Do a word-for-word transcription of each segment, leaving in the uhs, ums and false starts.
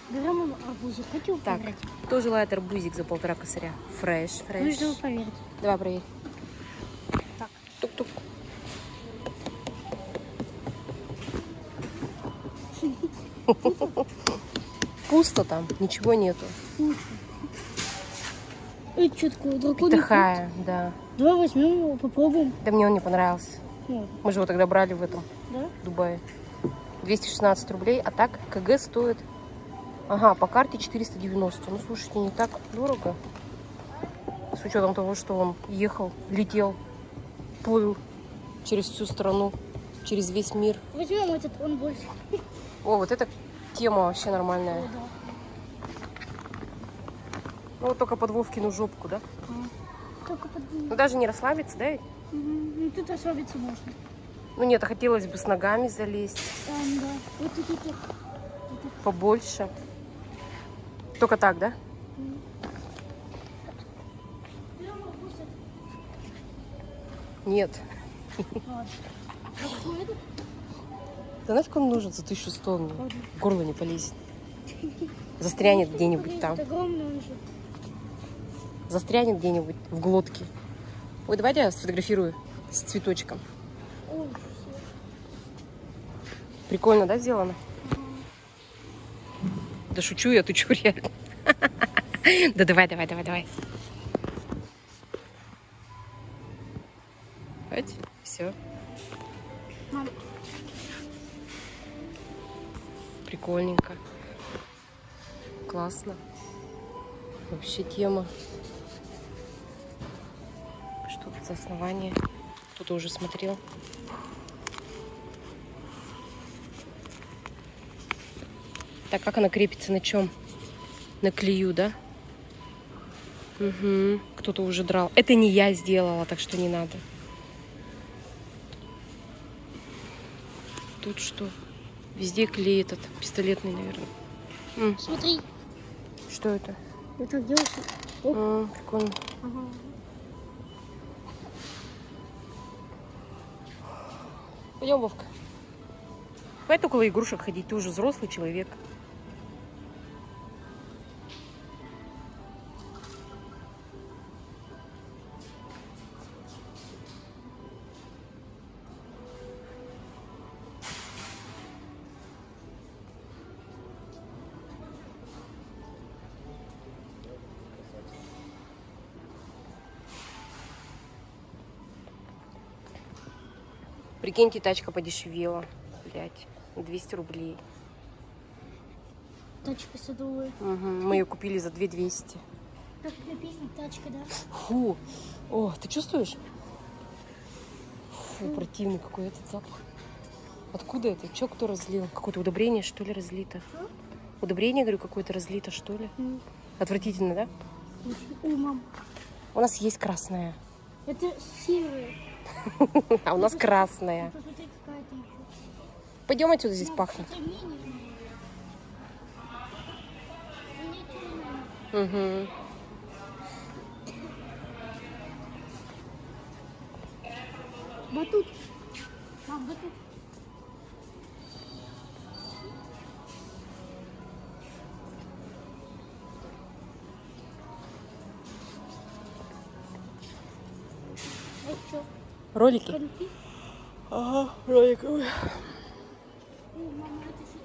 Берем арбузик. Хочу Так, поверить. кто желает арбузик за полтора косаря? Фреш, фреш. Нужно поверить. Давай проверь. Так. Тук-тук. Пусто там, ничего нету. Это что такое? Драконий Питахая, да. фрукт? Давай возьмем его, попробуем. Да мне он не понравился. Ну, Мы же его тогда брали в этом, да? в Дубае. двести шестнадцать рублей, а так КГ стоит... Ага, по карте четыреста девяносто. Ну, слушайте, не так дорого. С учетом того, что он ехал, летел, плыл через всю страну, через весь мир. Возьмем этот, он больше. О, вот эта тема вообще нормальная. О, да. Ну, вот только под Вовкину жопку, да? А. Только под... Ну, даже не расслабиться, да? ведь? Угу. Ну, тут расслабиться можно. Ну, нет, а хотелось бы с ногами залезть. Там, да. Вот тут, тут, тут. Побольше. Только так, да? Нет. Ладно. Какой этот? Да нафиг он нужен за тысячу сто, мне Ладно. в горло не полезет. Застрянет где-нибудь там. Это огромный он же. Застрянет где-нибудь в глотке. Ой, давайте я сфотографирую с цветочком. Ой, Прикольно, да, сделано? ага. Да шучу я, ты чё, реально? Да давай, давай, давай, давай. Давайте, все. Мам, Прикольненько. Классно. Вообще тема. Что тут за основание? Кто-то уже смотрел. Так, как она крепится на чем? На клею, да? Угу. Кто-то уже драл. Это не я сделала, так что не надо. Тут что? Везде клей этот, пистолетный, наверное. М, смотри. что это? Вот так делаешь. Оп. М, прикольно. Ага. Пойдем, Вовка. Хватит около игрушек ходить, ты уже взрослый человек. Прикиньте, тачка подешевела. Блять, двести рублей. Тачка садовая. Угу. Мы ее купили за две тысячи двести. Как написано, тачка, да? Фу. О, ты чувствуешь? Фу, противный какой этот запах. Откуда это? Че кто разлил? Какое-то удобрение, что ли, разлито? Что? Удобрение, говорю, какое-то разлито, что ли? М. Отвратительно, да? Ой, мам. У нас есть красная. Это серая. А у нас красная. Посмотри, какая-то еще. Пойдем отсюда, здесь Мам, пахнет. посмотри, мини. Миниатюрная. Угу. Батут. Мам, батут. Это что? Ролики? Коньки? Ага, роликовые. Ой, мама, это что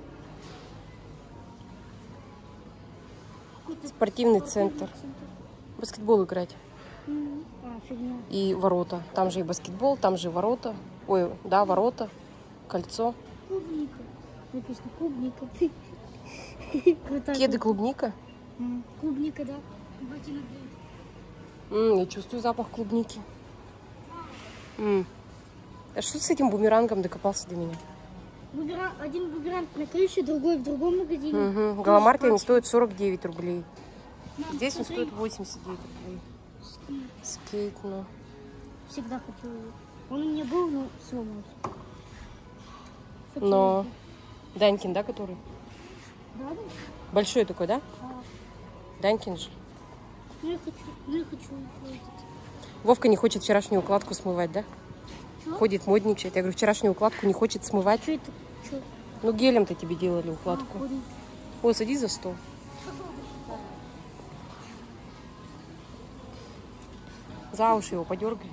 такое? Спортивный центр. Баскетбол играть. М. А, фигня. И ворота. Там же и баскетбол, там же ворота. Ой, да, ворота, кольцо. Клубника. Написано клубника. Крутая Кеды, клуб- клубника. М, Клубника, да. Ботинок будет. М, я чувствую запах клубники. М. А что ты с этим бумерангом докопался до меня? Бумеранг- один бумеранг на крыше, другой в другом магазине. Угу. Тоже Галамарте они пачка. стоят сорок девять рублей. Мам, Здесь он смотри. стоит восемьдесят девять рублей. Скейт. Скейт, ну. Всегда хотела его. Он у меня был, но сломался. Хотела Но его. Данькин, да, который? Да, да? Большой такой, да? А, Данькин же. ну я хочу, ну я хочу его этот. Вовка не хочет вчерашнюю укладку смывать, да? Чё? Ходит, модничает. Я говорю, вчерашнюю укладку не хочет смывать. Что это? Что? Ну, гелем-то тебе делали укладку. А, ходит. Ой, садись за стол. За уши его подергай.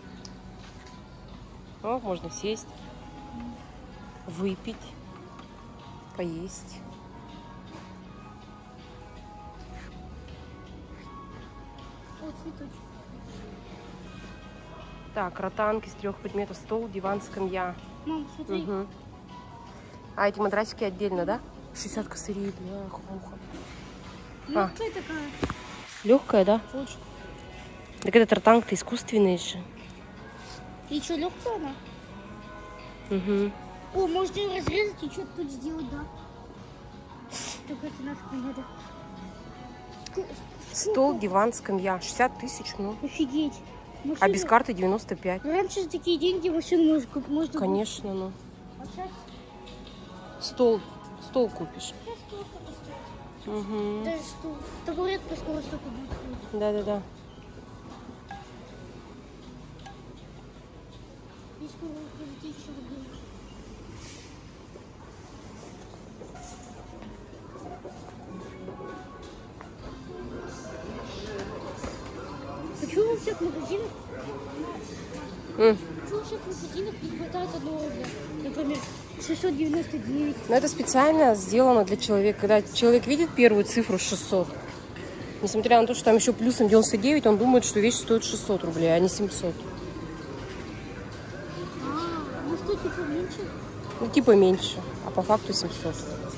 О, можно сесть, выпить, поесть. Вот цветочек. Так, ротанки с трех предметов, стол, диван, скамья. Мам, смотри. Угу. А эти матрасики отдельно, да? шестьдесят косарей, бля, муха. А. Легкая такая. Легкая, да? Очень. Так этот ротанг-то искусственный же. И что, легкая она? Угу. О, можно ее разрезать и что-то тут сделать, да? Только это нафиг не надо. Стол, диван, скамья. шестьдесят тысяч, ну. Офигеть. Машину... А без карты девяносто пять. Раньше за такие деньги машину можно купить. Можно Конечно, ну. А сейчас... Стол, стол купишь. Сейчас стол столько стоит. Угу. Даже стул. Табуретка скоро столько будет стоить. Да-да-да. И скоро будет тысяча рублей. Почему во всех магазинах, М. почему во всех магазинах не хватает одного рубля? Например, шестьсот девяносто девять. Но это специально сделано для человека. Когда человек видит первую цифру шестьсот, несмотря на то, что там еще плюсом девяносто девять, он думает, что вещь стоит шестьсот рублей, а не семьсот. А, ну что, типа меньше? Ну, типа меньше, а по факту семьсот.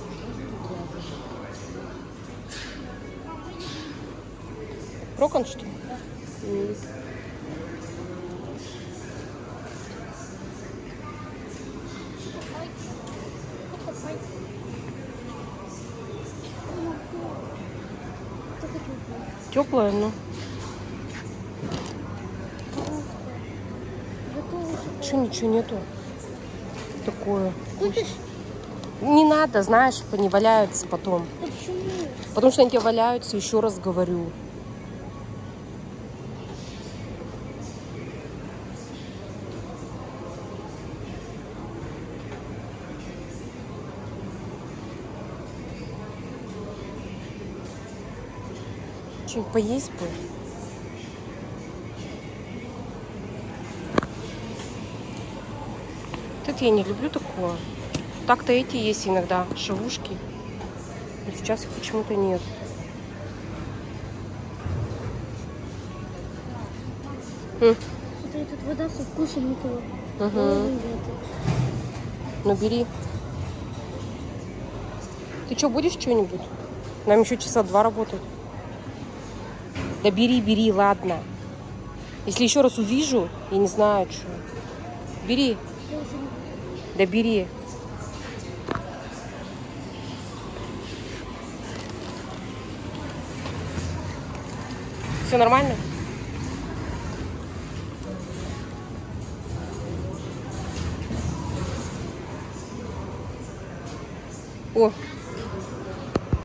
Прокон, что ли? М. Теплая, ну. Че, ничего нету. Такое. Купишь? Не надо, знаешь, они валяются потом. Да почему? Потому что они тебе валяются, еще раз говорю. Что-нибудь поесть бы? Это я не люблю такое. Так-то эти есть иногда, шавушки. Но сейчас их почему-то нет. М. Смотри, тут вода со вкусом этого. Угу. Ну бери. Ты что, будешь что-нибудь? Нам еще часа два работать. Да бери, бери, ладно. Если еще раз увижу, я не знаю, что. Бери. Да бери. Все нормально? О,